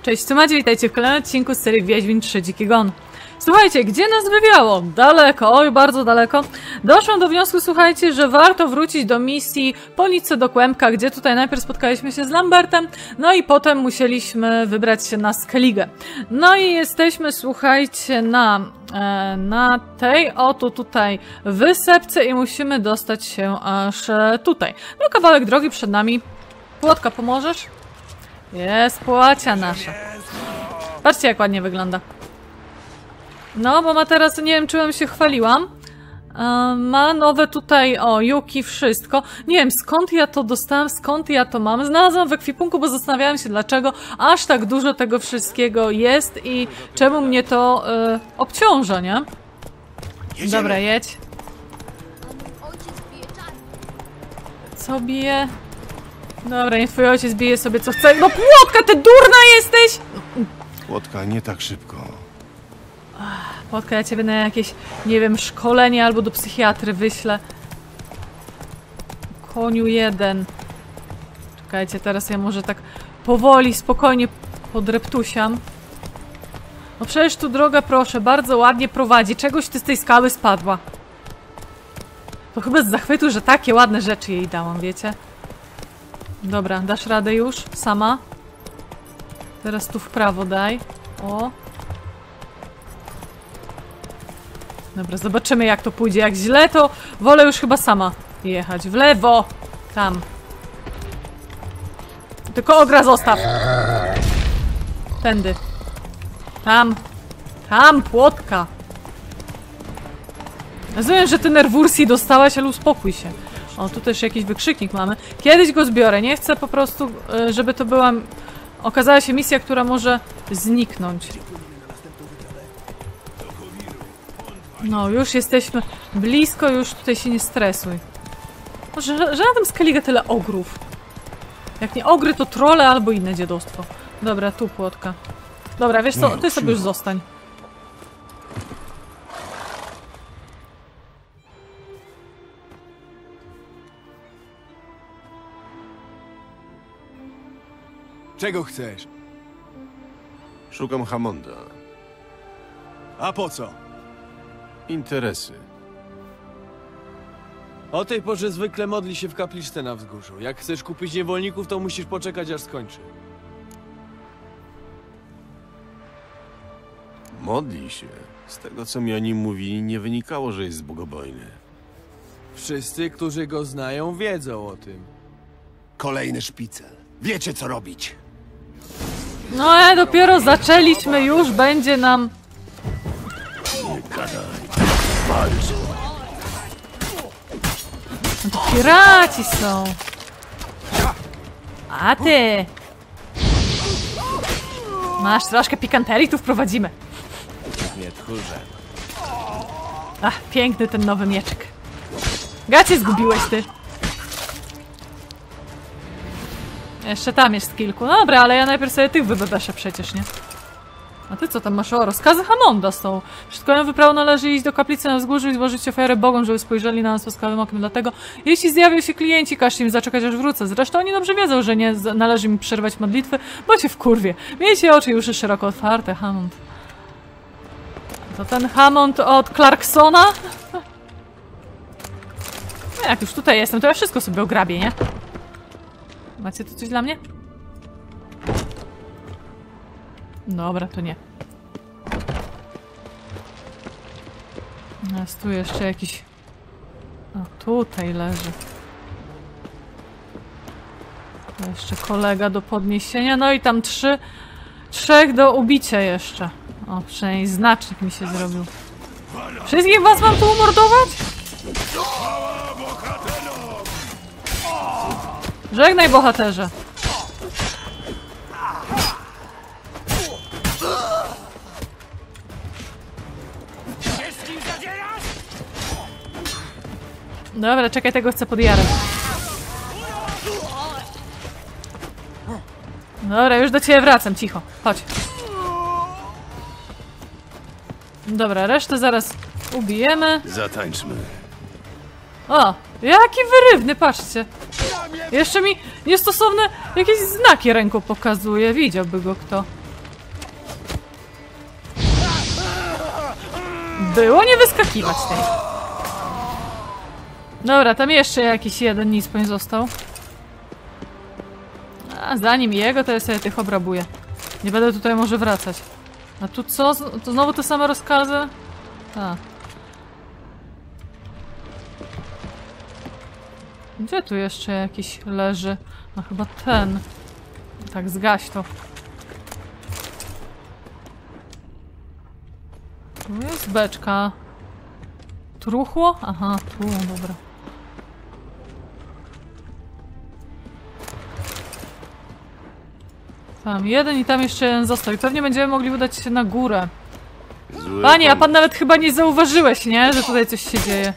Cześć, słuchajcie, witajcie w kolejnym odcinku z serii Wiedźmin 3 Dziki Gon. Słuchajcie, gdzie nas wywiało? Daleko, oj, bardzo daleko. Doszłam do wniosku, słuchajcie, że warto wrócić do misji po Nitce do Kłębka, gdzie tutaj najpierw spotkaliśmy się z Lambertem, no i potem musieliśmy wybrać się na Skellige. No i jesteśmy, słuchajcie, na tej oto tutaj wysepce i musimy dostać się aż tutaj. No kawałek drogi przed nami. Płotka, pomożesz? Jest płacia nasza. Patrzcie, jak ładnie wygląda. No, bo ma teraz, nie wiem, czy wam się chwaliłam. Ma nowe tutaj, o, Yuki, wszystko. Nie wiem, skąd ja to dostałam, skąd ja to mam. Znalazłam w ekwipunku, bo zastanawiałam się, dlaczego aż tak dużo tego wszystkiego jest i czemu mnie to obciąża, nie? Dobra, jedź. Co bije? Dobra, niech twój ojciec bije sobie co chce. No Płotka, ty durna jesteś! Płotka, nie tak szybko. Płotka, ja ciebie na jakieś, nie wiem, szkolenie albo do psychiatry wyślę. Koniu jeden. Czekajcie, teraz ja może tak powoli, spokojnie podreptusiam. No przecież tu droga, proszę, bardzo ładnie prowadzi. Czegoś ty z tej skały spadła. To chyba z zachwytu, że takie ładne rzeczy jej dałam, wiecie? Dobra, dasz radę już? Sama? Teraz tu w prawo daj. O. Dobra, zobaczymy, jak to pójdzie. Jak źle, to wolę już chyba sama jechać. W lewo! Tam. Tylko ogra zostaw. Tędy. Tam. Tam, Płotka. Rozumiem, że ty nerwursji dostałaś, ale uspokój się. O, tu też jakiś wykrzyknik mamy. Kiedyś go zbiorę. Nie chcę po prostu, żeby to była... Okazała się misja, która może zniknąć. No, już jesteśmy blisko, już tutaj się nie stresuj. Że na tym Skellige tyle ogrów. Jak nie ogry, to trolle albo inne dziadostwo. Dobra, tu Płotka. Dobra, wiesz co, ty sobie już zostań. Czego chcesz? Szukam Hammonda. A po co? Interesy. O tej porze zwykle modli się w kapliczce na wzgórzu. Jak chcesz kupić niewolników, to musisz poczekać, aż skończy. Modli się. Z tego, co mi o nim mówili, nie wynikało, że jest bogobojny. Wszyscy, którzy go znają, wiedzą o tym. Kolejny szpicel. Wiecie, co robić. No, dopiero zaczęliśmy, już będzie nam... No to piraci są. A ty! Masz troszkę pikanterii, tu wprowadzimy. Nie tchórze. Ach, piękny ten nowy mieczek. Gacie zgubiłeś ty. Jeszcze tam jest kilku. No dobra, ale ja najpierw sobie tych wybebeszę przecież, nie? A ty co tam masz? O, rozkazy Hammonda są. Przed kolejną wyprawą należy iść do kaplicy na wzgórzu i złożyć ofiarę bogom, żeby spojrzeli na nas łaskawym okiem. Dlatego, jeśli zjawią się klienci, każcie im zaczekać, aż wrócę. Zresztą oni dobrze wiedzą, że nie należy mi przerwać modlitwy, bo cię wkurwie. Miejcie oczy i uszy szeroko otwarte, Hammond. To ten Hammond od Clarksona? No jak już tutaj jestem, to ja wszystko sobie ograbię, nie? Macie tu coś dla mnie? Dobra, to nie. Jest tu jeszcze jakiś... O, tutaj leży. Tu jeszcze kolega do podniesienia. No i tam trzech do ubicia jeszcze. O, przynajmniej znacznik mi się zrobił. Wszystkich was mam tu umordować? Żegnaj, bohaterze. Dobra, czekaj, tego chcę podjarać. Dobra, już do ciebie wracam, cicho. Chodź. Dobra, resztę zaraz ubijemy. Zatańczmy. O, jaki wyrywny, patrzcie. Jeszcze mi niestosowne jakieś znaki ręką pokazuje. Widziałby go kto. było nie wyskakiwać tej. Dobra, tam jeszcze jakiś jeden nispoń został. A zanim jego, to ja sobie tych obrabuję. Nie będę tutaj może wracać. A tu co? To znowu te same rozkazy? A. Gdzie tu jeszcze jakiś leży? No chyba ten. Tak, zgaś to. Tu jest beczka. Truchło? Aha, tu, dobra. Tam jeden i tam jeszcze jeden został. I pewnie będziemy mogli udać się na górę. Panie, a pan nawet chyba nie zauważyłeś, nie? Że tutaj coś się dzieje.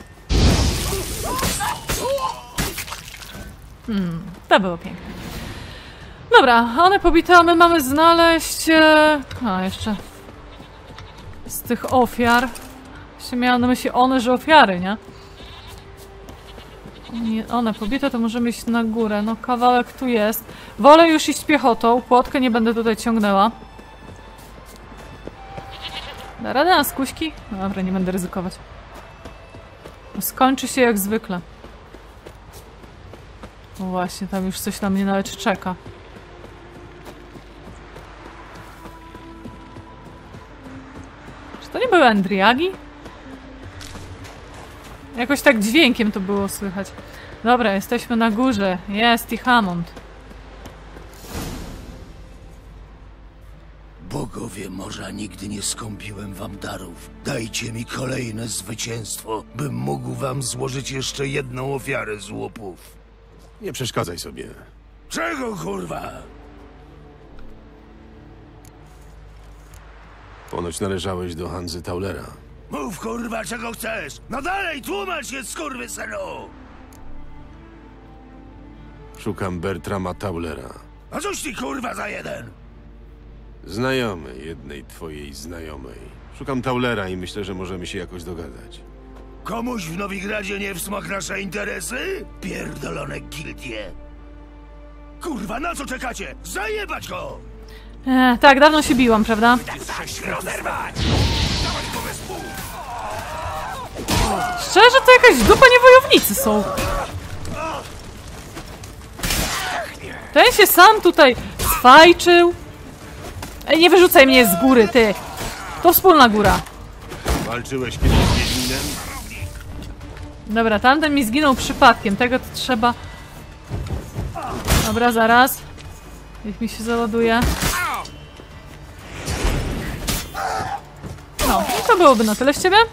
To było piękne. Dobra, one pobite, a my mamy znaleźć... A, jeszcze... Z tych ofiar. Jeszcze miałam na myśli one, że ofiary, nie? One pobite, to możemy iść na górę. No kawałek tu jest. Wolę już iść piechotą. Płotkę nie będę tutaj ciągnęła. Da radę na skuśki? No dobra, nie będę ryzykować. Skończy się jak zwykle. No właśnie, tam już coś na mnie nawet czeka. Czy to nie były Endriagi? Jakoś tak dźwiękiem to było słychać. Dobra, jesteśmy na górze. Jest i Hammond. Bogowie morza, nigdy nie skąpiłem wam darów. Dajcie mi kolejne zwycięstwo, bym mógł wam złożyć jeszcze jedną ofiarę z łupów. Nie przeszkadzaj sobie. Czego, kurwa? Ponoć należałeś do Hanzy Taulera. Mów, kurwa, czego chcesz! No dalej, tłumacz się, skurwysynu! Szukam Bertrama Taulera. A cóż ty, kurwa, za jeden? Znajomy jednej twojej znajomej. Szukam Taulera i myślę, że możemy się jakoś dogadać. Komuś w Nowigradzie nie w smak nasze interesy? Pierdolone gildie! Kurwa, na co czekacie? Zajebać go! Tak, dawno się biłam, prawda? Szczerze, to jakaś dupa niewojownicy są. Ten się sam tutaj swajczył. Ej, nie wyrzucaj mnie z góry, ty. To wspólna góra. Walczyłeś kiedyś z Wiedźminem? Dobra, tamten mi zginął przypadkiem. Tego to trzeba... Dobra, zaraz. Niech mi się załaduje. No, i to byłoby na tyle z ciebie.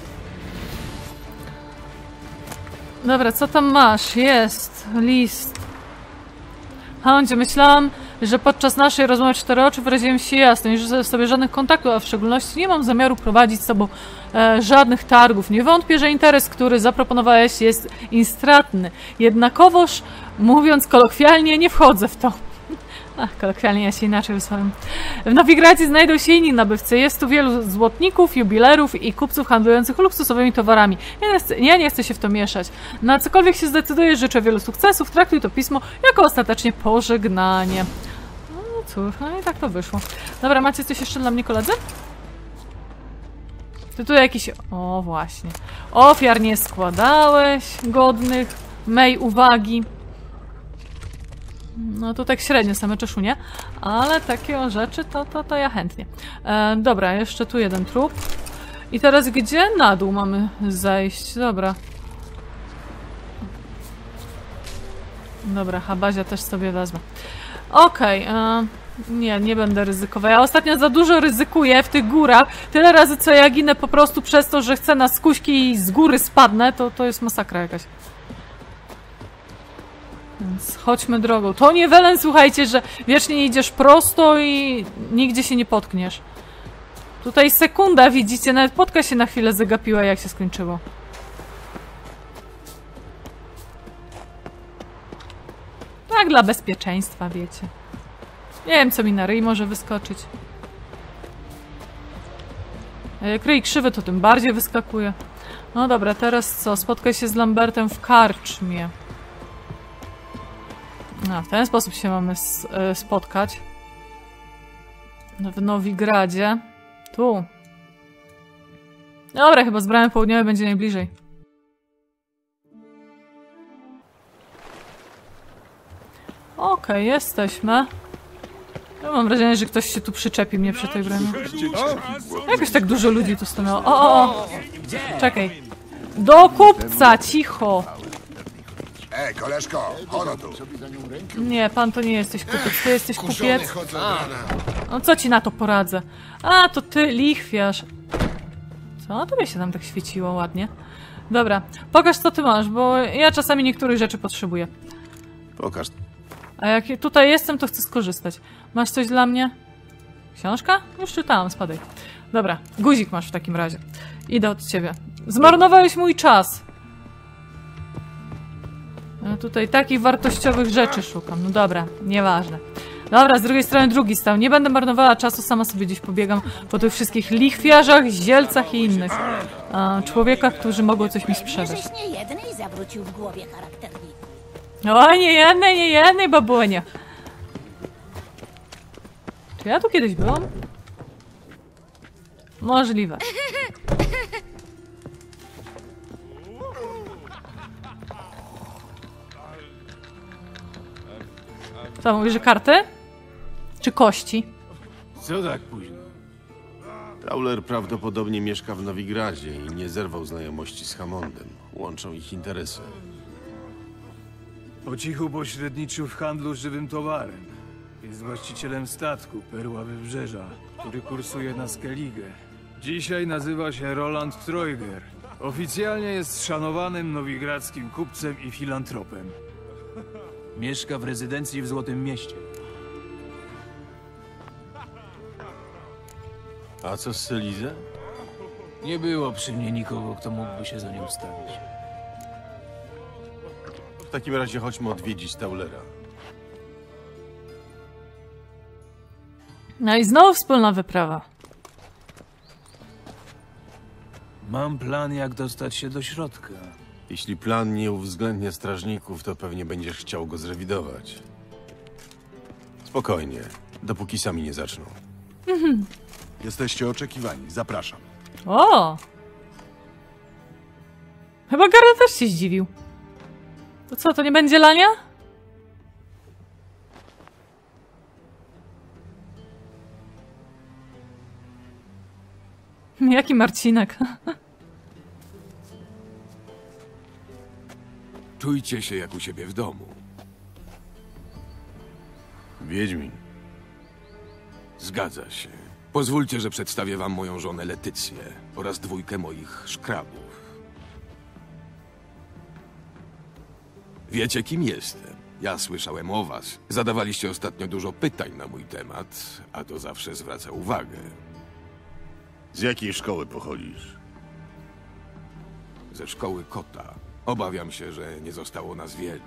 Dobra, co tam masz? Jest list. Houndzie, myślałam, że podczas naszej rozmowy 4 oczy wyraziłem się jasno, nie życzę sobie żadnych kontaktów, a w szczególności nie mam zamiaru prowadzić z tobą żadnych targów. Nie wątpię, że interes, który zaproponowałeś, jest instratny. Jednakowoż, mówiąc kolokwialnie, nie wchodzę w to. Ach, kolokwialnie ja się inaczej wysłałem. W Nowigradzie znajdą się inni nabywcy. Jest tu wielu złotników, jubilerów i kupców handlujących luksusowymi towarami. Ja nie chcę się w to mieszać. Na cokolwiek się zdecydujesz, życzę wielu sukcesów. Traktuj to pismo jako ostatecznie pożegnanie. No cóż, no i tak to wyszło. Dobra, macie coś jeszcze dla mnie, koledzy? Ty tu jakiś... O, właśnie. Ofiar nie składałeś godnych mej uwagi. No to tak średnio same czeszunie, ale takie rzeczy to ja chętnie. Dobra, jeszcze tu jeden trup. I teraz gdzie na dół mamy zejść? Dobra. Dobra, habazia też sobie wezmę. Okej, nie będę ryzykować. Ja ostatnio za dużo ryzykuję w tych górach. Tyle razy co ja ginę po prostu przez to, że chcę na skuśki i z góry spadnę, to jest masakra jakaś. Więc chodźmy drogą. To nie Welen, słuchajcie, że wiecznie idziesz prosto i nigdzie się nie potkniesz. Tutaj sekunda, widzicie, nawet potka się na chwilę zagapiła, jak się skończyło. Tak dla bezpieczeństwa, wiecie. Nie wiem, co mi na ryj może wyskoczyć. A jak ryj krzywy, to tym bardziej wyskakuje. No dobra, teraz co? Spotkaj się z Lambertem w karczmie. No, w ten sposób się mamy spotkać. W Nowigradzie. Tu. Dobra, chyba z bramy południowej będzie najbliżej. Okej, jesteśmy. Ja mam wrażenie, że ktoś się tu przyczepi mnie przy tej bramie. Jakoś tak dużo ludzi tu stanęło. O! Czekaj. Do kupca, cicho! Koleżko, ono tu. Nie, pan to nie jesteś kupiec, ty jesteś kupiec. No co ci na to poradzę? A, to ty, lichwiarz. Co? Tobie się tam tak świeciło ładnie. Dobra, pokaż co ty masz, bo ja czasami niektórych rzeczy potrzebuję. Pokaż. A jak tutaj jestem, to chcę skorzystać. Masz coś dla mnie? Książka? Już czytałam, spadaj. Dobra, guzik masz w takim razie. Idę od ciebie. Zmarnowałeś mój czas. Ja tutaj takich wartościowych rzeczy szukam. No dobra, nieważne. Dobra, z drugiej strony drugi stał. Nie będę marnowała czasu, sama sobie gdzieś pobiegam po tych wszystkich lichwiarzach, zielcach i innych człowiekach, którzy mogą coś mi sprzedać. Żeś nie jednej zawrócił w głowie charakterniku. O, nie jednej, babunie. Czy ja tu kiedyś byłam? Możliwe. Co, mówisz, że karty? Czy kości? Co tak późno? Tauler prawdopodobnie mieszka w Nowigradzie i nie zerwał znajomości z Hammondem. Łączą ich interesy. Po cichu pośredniczył w handlu żywym towarem. Jest właścicielem statku Perła Wybrzeża, który kursuje na Skellige. Dzisiaj nazywa się Roland Trojger. Oficjalnie jest szanowanym nowigradzkim kupcem i filantropem. Mieszka w rezydencji w Złotym Mieście. A co z Selizę? Nie było przy mnie nikogo, kto mógłby się za nią stawić. W takim razie chodźmy odwiedzić Taulera. No i znowu wspólna wyprawa. Mam plan, jak dostać się do środka. Jeśli plan nie uwzględnia strażników, to pewnie będziesz chciał go zrewidować. Spokojnie, dopóki sami nie zaczną. Jesteście oczekiwani, zapraszam. O! Chyba Geralt też się zdziwił. To co, to nie będzie lania? Jaki Marcinek. Czujcie się jak u siebie w domu. Wiedźmin. Zgadza się. Pozwólcie, że przedstawię wam moją żonę Letycję oraz dwójkę moich szkrabów. Wiecie, kim jestem. Ja słyszałem o was. Zadawaliście ostatnio dużo pytań na mój temat, a to zawsze zwraca uwagę. Z jakiej szkoły pochodzisz? Ze szkoły kota. Obawiam się, że nie zostało nas wielu.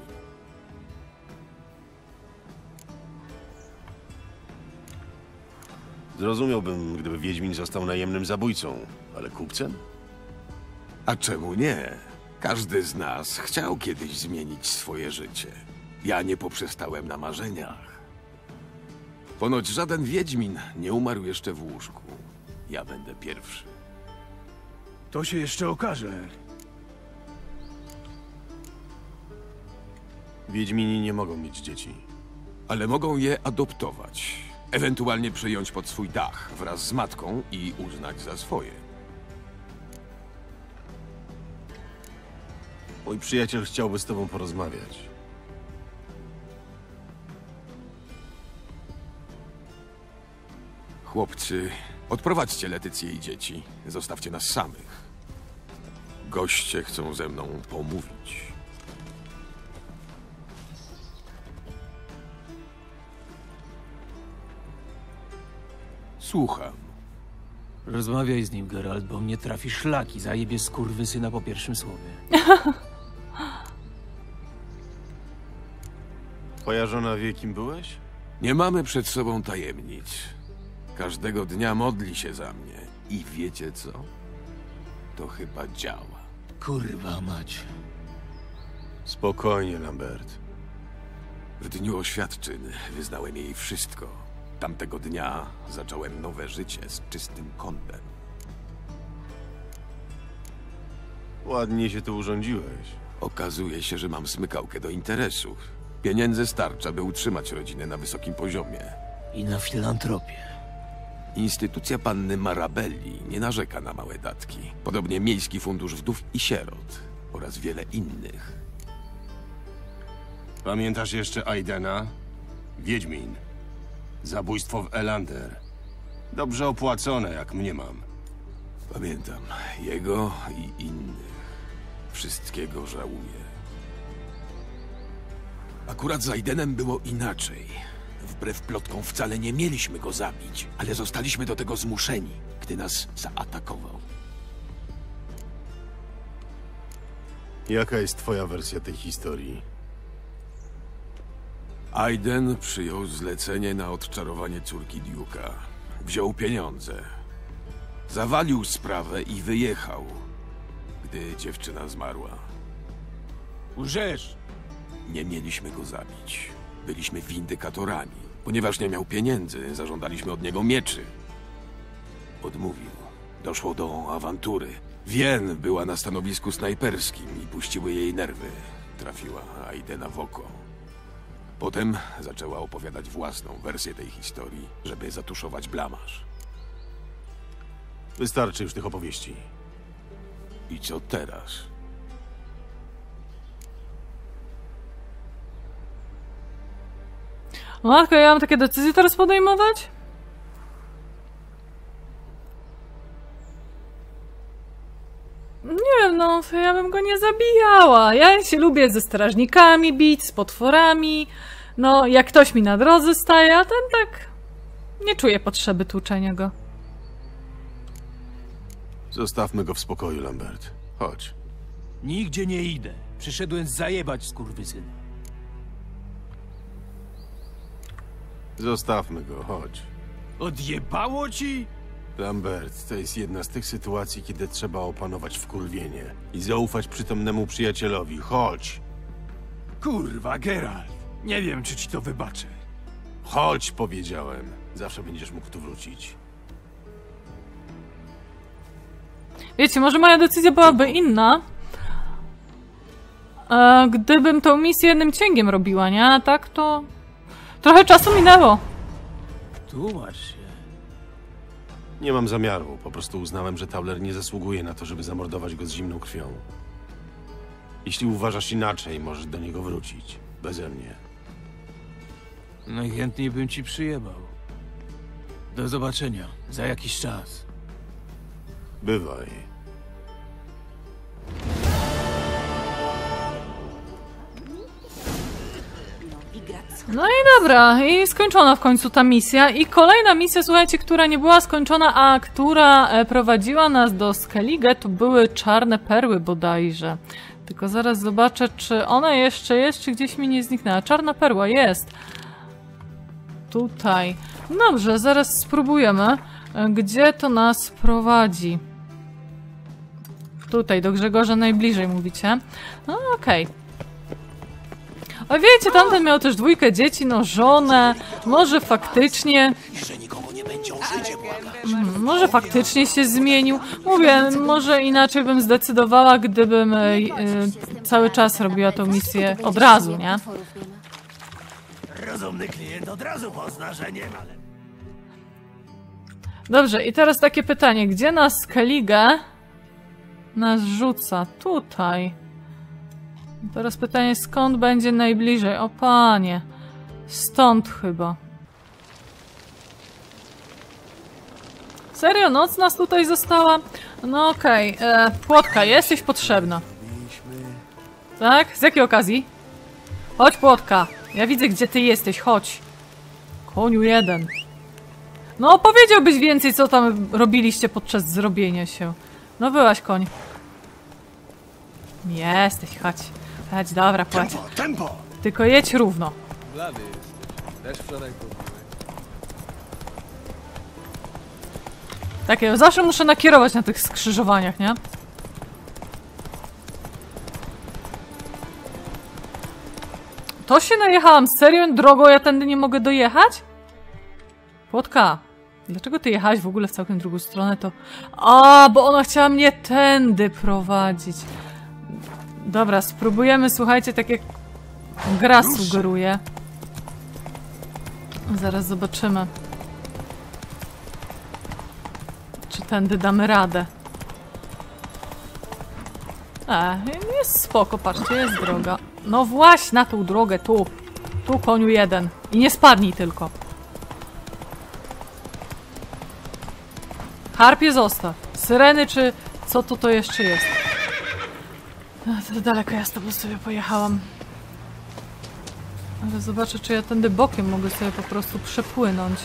Zrozumiałbym, gdyby Wiedźmin został najemnym zabójcą, ale kupcem? A czemu nie? Każdy z nas chciał kiedyś zmienić swoje życie. Ja nie poprzestałem na marzeniach. Ponoć żaden Wiedźmin nie umarł jeszcze w łóżku. Ja będę pierwszy. To się jeszcze okaże. Wiedźmini nie mogą mieć dzieci. Ale mogą je adoptować. Ewentualnie przyjąć pod swój dach wraz z matką i uznać za swoje. Mój przyjaciel chciałby z tobą porozmawiać. Chłopcy, odprowadźcie Letycję i dzieci. Zostawcie nas samych. Goście chcą ze mną pomówić. Słucham. Rozmawiaj z nim, Geralt, bo mnie trafi szlak i zajebie skurwysyna po pierwszym słowie. Twoja żona wie, kim byłeś? Nie mamy przed sobą tajemnic. Każdego dnia modli się za mnie. I wiecie co? To chyba działa. Kurwa mać. Spokojnie, Lambert. W dniu oświadczyn wyznałem jej wszystko. Tamtego dnia zacząłem nowe życie z czystym kątem. Ładnie się tu urządziłeś. Okazuje się, że mam smykałkę do interesów. Pieniędzy starcza, by utrzymać rodzinę na wysokim poziomie. I na filantropię. Instytucja panny Marabelli nie narzeka na małe datki. Podobnie Miejski Fundusz Wdów i Sierot oraz wiele innych. Pamiętasz jeszcze Aidena? Wiedźmin. Zabójstwo w Elander. Dobrze opłacone, jak mnie mam. Pamiętam jego i innych. Wszystkiego żałuję. Akurat z Aidenem było inaczej. Wbrew plotkom wcale nie mieliśmy go zabić, ale zostaliśmy do tego zmuszeni, gdy nas zaatakował. Jaka jest twoja wersja tej historii? Aiden przyjął zlecenie na odczarowanie córki Duke'a. Wziął pieniądze. Zawalił sprawę i wyjechał, gdy dziewczyna zmarła. Łżesz! Nie mieliśmy go zabić. Byliśmy windykatorami. Ponieważ nie miał pieniędzy, zażądaliśmy od niego mieczy. Odmówił. Doszło do awantury. Wien była na stanowisku snajperskim i puściły jej nerwy. Trafiła Aidena w oko. Potem zaczęła opowiadać własną wersję tej historii, żeby zatuszować blamaż. Wystarczy już tych opowieści. I co teraz? Matko, ja mam takie decyzje teraz podejmować? Nie wiem, no, ja bym go nie zabijała. Ja się lubię ze strażnikami bić, z potworami. No, jak ktoś mi na drodze staje, a ten tak... Nie czuję potrzeby tłuczenia go. Zostawmy go w spokoju, Lambert. Chodź. Nigdzie nie idę. Przyszedłem zajebać skurwysyn. Zostawmy go, chodź. Odjebało ci? Lambert, to jest jedna z tych sytuacji, kiedy trzeba opanować wkurwienie i zaufać przytomnemu przyjacielowi. Chodź! Kurwa, Geralt. Nie wiem, czy ci to wybaczę. Chodź, powiedziałem. Zawsze będziesz mógł tu wrócić. Wiecie, może moja decyzja byłaby inna, gdybym tą misję jednym cięgiem robiła, nie? A tak to... Trochę czasu minęło. Tłumacz się. Nie mam zamiaru. Po prostu uznałem, że Tauler nie zasługuje na to, żeby zamordować go z zimną krwią. Jeśli uważasz inaczej, możesz do niego wrócić. Beze mnie. Najchętniej bym ci przyjebał. Do zobaczenia. Za jakiś czas. Bywaj. No i dobra, i skończona w końcu ta misja. I kolejna misja, słuchajcie, która nie była skończona, a która prowadziła nas do Skellige, to były czarne perły bodajże. Tylko zaraz zobaczę, czy ona jeszcze jest, czy gdzieś mi nie zniknęła. Czarna perła jest. Tutaj. Dobrze, zaraz spróbujemy, gdzie to nas prowadzi. Tutaj, do Grzegorza najbliżej mówicie. No okej. A wiecie, tamten miał też 2 dzieci, no żonę, może faktycznie... Może faktycznie się zmienił. Mówię, może inaczej bym zdecydowała, gdybym cały czas robiła tą misję od razu, nie? Rozumny klient od razu pozna, że nie ma. Dobrze, i teraz takie pytanie, gdzie nas Skellige nas rzuca? Tutaj. Teraz pytanie, skąd będzie najbliżej? O panie, stąd chyba. Serio? Noc nas tutaj została? No okej, Płotka, jesteś potrzebna. Tak? Z jakiej okazji? Chodź, Płotka. Ja widzę, gdzie ty jesteś, chodź. Koniu jeden. No opowiedziałbyś więcej, co tam robiliście podczas zrobienia się. No byłaś, koń. Jesteś, chodź. Chodź, dobra, płać. Tempo! Tylko jedź równo. Blady jesteś. Też wczoraj kupiłem. Tak, ja zawsze muszę nakierować na tych skrzyżowaniach, nie? To się najechałam. Serio? Drogo, ja tędy nie mogę dojechać? Płotka. Dlaczego ty jechałaś w ogóle w całkiem drugą stronę? To... A, bo ona chciała mnie tędy prowadzić. Dobra, spróbujemy, słuchajcie, tak jak gra sugeruje. Zaraz zobaczymy. Czy tędy damy radę? Jest spoko, patrzcie, jest droga. No właśnie na tą drogę, tu. Tu, koniu jeden. I nie spadnij tylko. Harpie zostaw. Syreny, czy co to jeszcze jest? To daleko ja z tobą sobie pojechałam. Ale zobaczę, czy ja tędy bokiem mogę sobie po prostu przepłynąć.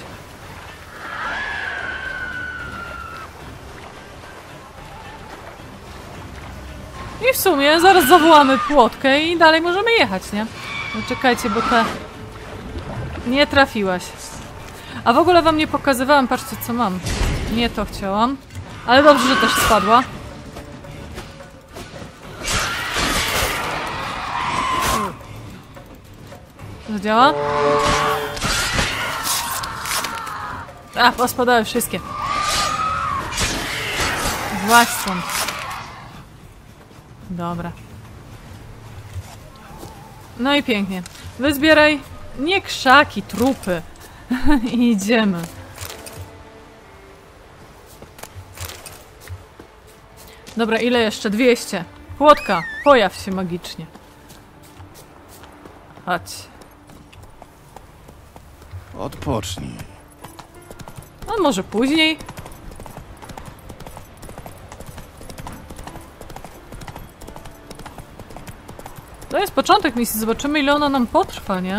I w sumie zaraz zawołamy płotkę i dalej możemy jechać, nie? No czekajcie, bo te... Nie trafiłaś. A w ogóle wam nie pokazywałam, patrzcie co mam. Nie to chciałam. Ale dobrze, że też spadła. Zadziała? Pospadały wszystkie. Właśnie stąd. Dobra. No i pięknie. Wyzbieraj nie krzaki, trupy. I idziemy. Dobra, ile jeszcze? 200. Płotka, pojaw się magicznie. Chodź. Odpocznij. No może później. To jest początek misji. Zobaczymy, ile ona nam potrwa, nie?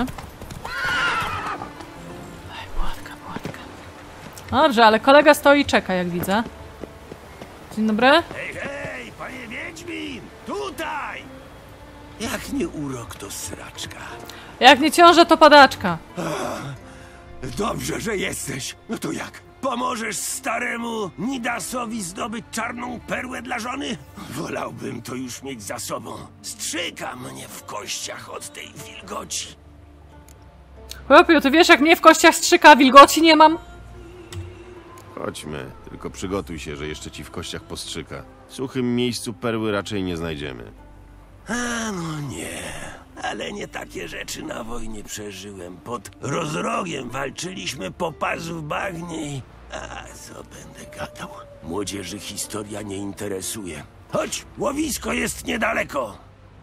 Ej, płatka. Dobrze, ale kolega stoi i czeka, jak widzę. Dzień dobry. Hej, panie Wiedźmin! Tutaj! Jak nie urok, to sraczka. Jak nie ciąża, to padaczka. Dobrze, że jesteś. No to jak? Pomożesz staremu Nidasowi zdobyć czarną perłę dla żony? Wolałbym to już mieć za sobą. Strzyka mnie w kościach od tej wilgoci. Chłopiu, ty wiesz, jak mnie w kościach strzyka, a wilgoci nie mam? Chodźmy, tylko przygotuj się, że jeszcze ci w kościach postrzyka. W suchym miejscu perły raczej nie znajdziemy. A no nie, ale nie takie rzeczy na wojnie przeżyłem. Pod Rozrogiem walczyliśmy po pas w bagnie i... A co będę gadał? Młodzieży historia nie interesuje. Chodź, łowisko jest niedaleko.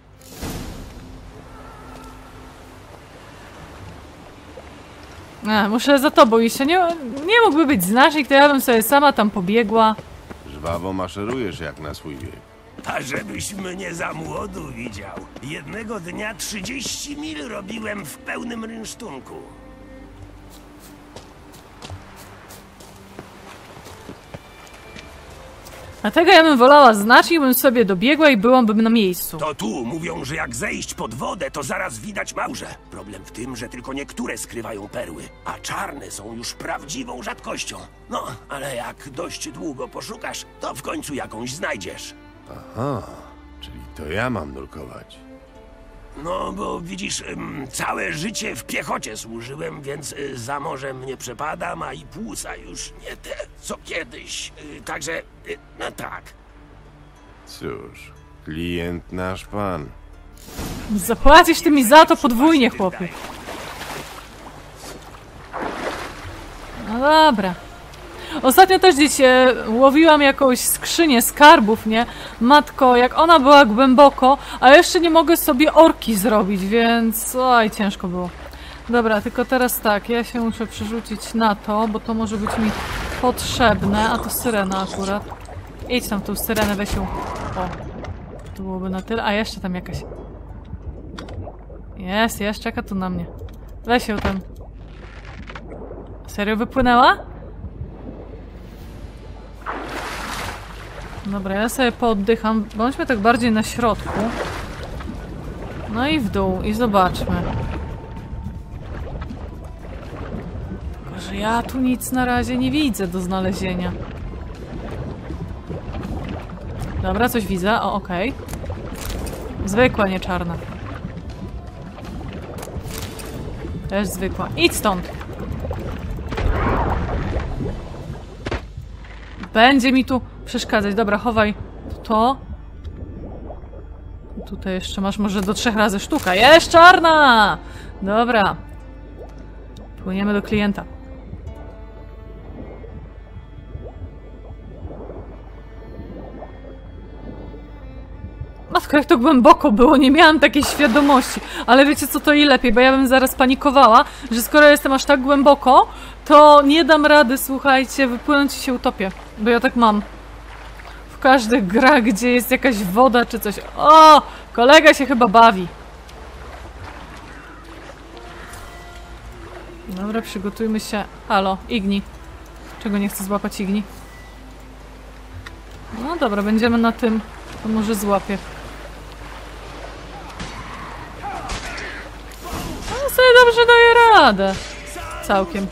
Muszę za tobą iść. Nie mógłby być znacznik, to ja bym sobie sama tam pobiegła. Żwawo maszerujesz jak na swój wiek. A żebyś mnie za młodu widział. Jednego dnia 30 mil robiłem w pełnym rynsztunku. Dlatego ja bym wolała znacznik, bym sobie dobiegła i byłabym na miejscu. To tu mówią, że jak zejść pod wodę, to zaraz widać małże. Problem w tym, że tylko niektóre skrywają perły, a czarne są już prawdziwą rzadkością. No, ale jak dość długo poszukasz, to w końcu jakąś znajdziesz. Aha, czyli to ja mam nurkować. No, bo widzisz, całe życie w piechocie służyłem, więc za morzem nie przepadam, a i płuca już nie te, co kiedyś. Także, no tak. Cóż, klient nasz pan. Zapłacisz ty mi za to podwójnie, chłopie. No dobra. Ostatnio też gdzieś łowiłam jakąś skrzynię skarbów, nie? Matko, jak ona była głęboko, a jeszcze nie mogę sobie orki zrobić, więc... Oj, ciężko było. Dobra, tylko teraz tak, ja się muszę przerzucić na to, bo to może być mi potrzebne, a to syrena akurat. Idź tam tą syrenę, weź ją. O, to byłoby na tyle. A jeszcze tam jakaś... Jest, czeka tu na mnie. Weź ją tam. Serio wypłynęła? Dobra, ja sobie pooddycham. Bądźmy tak bardziej na środku. No i w dół. I zobaczmy. Tylko, że ja tu nic na razie nie widzę do znalezienia. Dobra, coś widzę. O, okej. Zwykła, nie czarna. Też zwykła. Idź stąd! będzie mi tu przeszkadzać. Dobra, chowaj to. Tutaj jeszcze masz może do 3 razy sztuka. Jest czarna! Dobra. Płyniemy do klienta. Matko, jak to głęboko było, nie miałam takiej świadomości. Ale wiecie co, to i lepiej, bo ja bym zaraz panikowała, że skoro jestem aż tak głęboko, to nie dam rady, słuchajcie, wypłynąć i się utopię. Bo ja tak mam. W każdych grach, gdzie jest jakaś woda czy coś. O! Kolega się chyba bawi. Dobra, przygotujmy się. Halo, Igni. Czego nie chcę złapać Igni? No dobra, będziemy na tym. To może złapię. No sobie dobrze daje radę. Całkiem.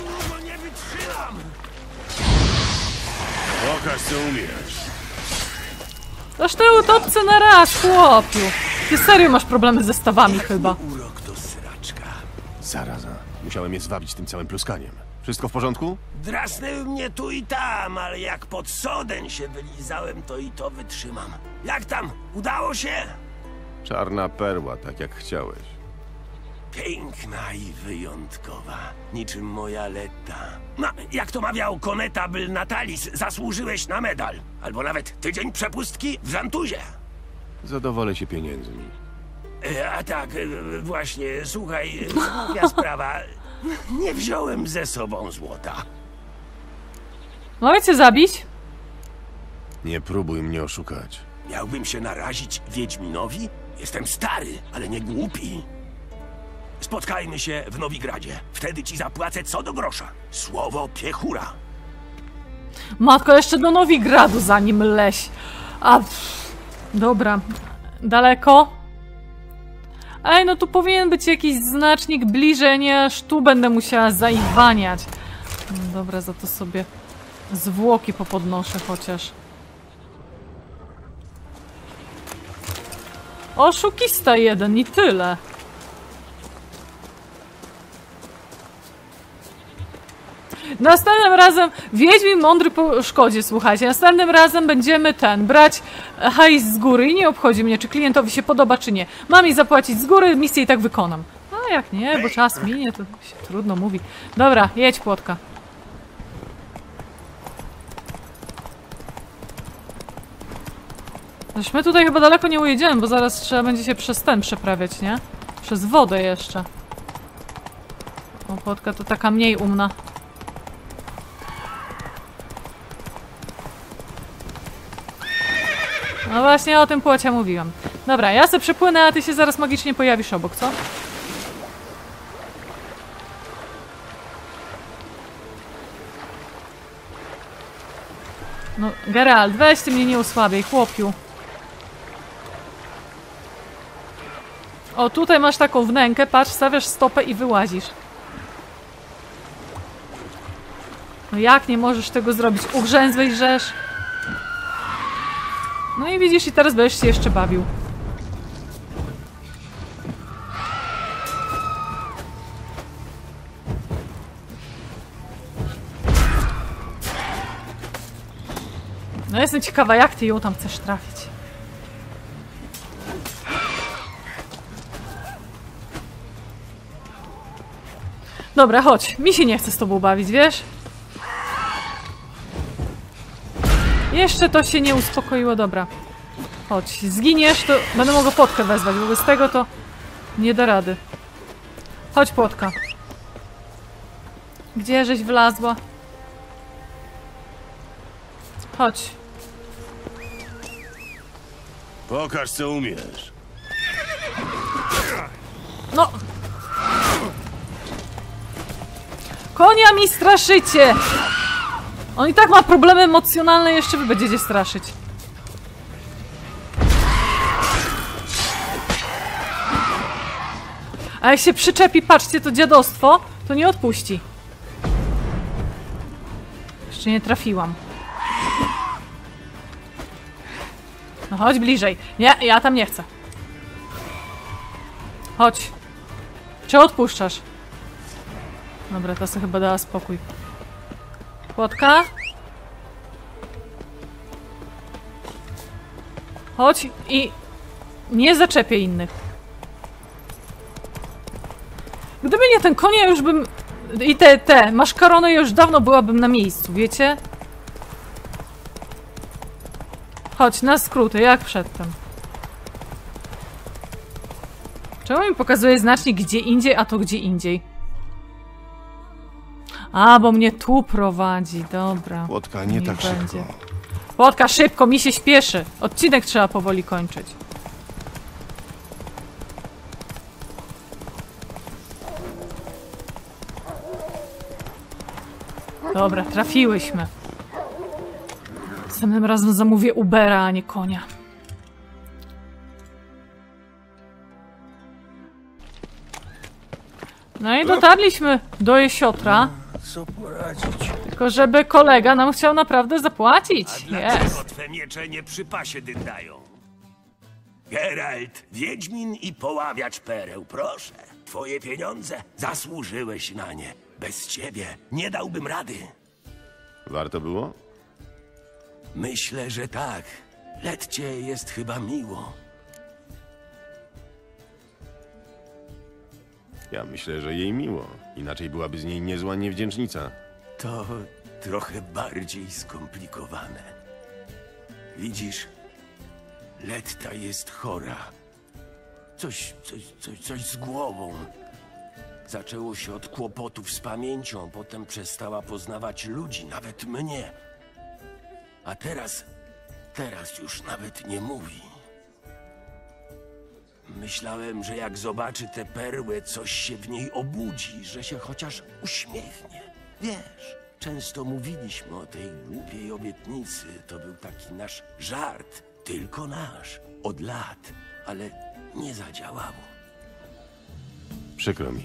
Pokaż, co umiesz. Toż te utopce na raz, chłopiu. Ty serio masz problemy ze stawami chyba. Urok to sraczka. Zaraza. Musiałem je zwabić tym całym pluskaniem. Wszystko w porządku? Drasnęły mnie tu i tam, ale jak pod soden się wylizałem, to i to wytrzymam. Jak tam? Udało się? Czarna perła, tak jak chciałeś. Piękna i wyjątkowa, niczym moja Letta. No, jak to mawiał konetabl Natalis, zasłużyłeś na medal. Albo nawet tydzień przepustki w Zantuzie. Zadowolę się pieniędzmi. A tak, właśnie, słuchaj, głupia sprawa. Nie wziąłem ze sobą złota. Mogę cię zabić? Nie próbuj mnie oszukać. Miałbym się narazić Wiedźminowi? Jestem stary, ale nie głupi. Spotkajmy się w Nowigradzie. Wtedy ci zapłacę co do grosza. Słowo piechura. Matko, jeszcze do Nowigradu zanim leś. Dobra. Daleko? Ej, no tu powinien być jakiś znacznik bliżej, nie aż tu będę musiała zaiwaniać. No dobra, za to sobie zwłoki popodnoszę chociaż. Oszukista jeden i tyle. Następnym razem Wiedźmin mądry po szkodzie, słuchajcie. Następnym razem będziemy brać hajs z góry i nie obchodzi mnie, czy klientowi się podoba, czy nie. Mam jej zapłacić z góry, misję i tak wykonam. A jak nie, bo czas minie, to się trudno mówi. Dobra, jedź płotka. Zresztą my tutaj chyba daleko nie ujedziemy, bo zaraz trzeba będzie się przez ten przeprawiać, nie? Przez wodę jeszcze. O, płotka to taka mniej umna. No właśnie o tym płocie mówiłam. Dobra, ja sobie przepłynę, a ty się zaraz magicznie pojawisz obok, co? No, Geralt, weź ty mnie nie osłabiaj, chłopiu. O, tutaj masz taką wnękę, patrz, stawiasz stopę i wyłazisz. No jak nie możesz tego zrobić? Ugrzęzłeś rzesz. No i widzisz, i teraz będziesz się jeszcze bawił. No jestem ciekawa, jak ty ją tam chcesz trafić. Dobra, chodź. Mi się nie chce z tobą bawić, wiesz? Jeszcze to się nie uspokoiło, dobra. Chodź, zginiesz, to będę mogła płotkę wezwać, bo bez tego to nie da rady. Chodź, płotka. Gdzie żeś wlazła? Chodź. Pokaż, co umiesz. No! Konia mi straszycie! On i tak ma problemy emocjonalne, jeszcze wy będziecie straszyć. A jak się przyczepi, patrzcie, to dziadostwo, to nie odpuści. Jeszcze nie trafiłam. No chodź bliżej. Nie, ja tam nie chcę. Chodź. Czy odpuszczasz? Dobra, to sobie chyba dała spokój. Płotka? Chodź i nie zaczepię innych. Gdyby nie ten koń, ja już bym... I te maszkarony, już dawno byłabym na miejscu, wiecie? Chodź, na skróty, jak przedtem. Czemu mi pokazuje znacznik gdzie indziej, a to gdzie indziej? A, bo mnie tu prowadzi, dobra. Płotka, nie tak szybko. Płotka, szybko, mi się śpieszy. Odcinek trzeba powoli kończyć. Dobra, trafiłyśmy. Następnym razem zamówię Ubera, a nie konia. No i dotarliśmy do jesiotra. Co poradzić? Tylko żeby kolega nam chciał naprawdę zapłacić. A dlaczego twe miecze nie przy pasie dyndają? Geralt, wiedźmin i poławiacz pereł, proszę. Twoje pieniądze, zasłużyłeś na nie. Bez ciebie nie dałbym rady. Warto było? Myślę, że tak. Letcie jest chyba miło. Ja myślę, że jej miło. Inaczej byłaby z niej niezła niewdzięcznica. To trochę bardziej skomplikowane. Widzisz, Letta jest chora. Coś z głową. Zaczęło się od kłopotów z pamięcią, potem przestała poznawać ludzi, nawet mnie. A teraz już nawet nie mówi. Myślałem, że jak zobaczy te perły, coś się w niej obudzi, że się chociaż uśmiechnie. Wiesz, często mówiliśmy o tej głupiej obietnicy. To był taki nasz żart, tylko nasz, od lat, ale nie zadziałało. Przykro mi.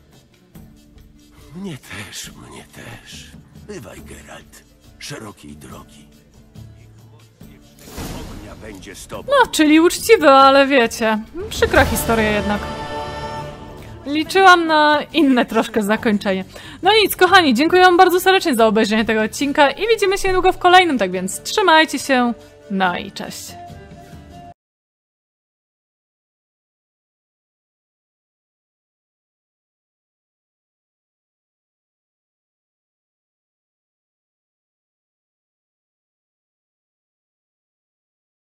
Mnie też. Bywaj, Geralt, szerokiej drogi. Ognia będzie z tobą. No, czyli uczciwy, ale wiecie, przykra historia jednak. Liczyłam na inne troszkę zakończenie. No nic, kochani, dziękuję wam bardzo serdecznie za obejrzenie tego odcinka i widzimy się niedługo w kolejnym, tak więc trzymajcie się, no i cześć.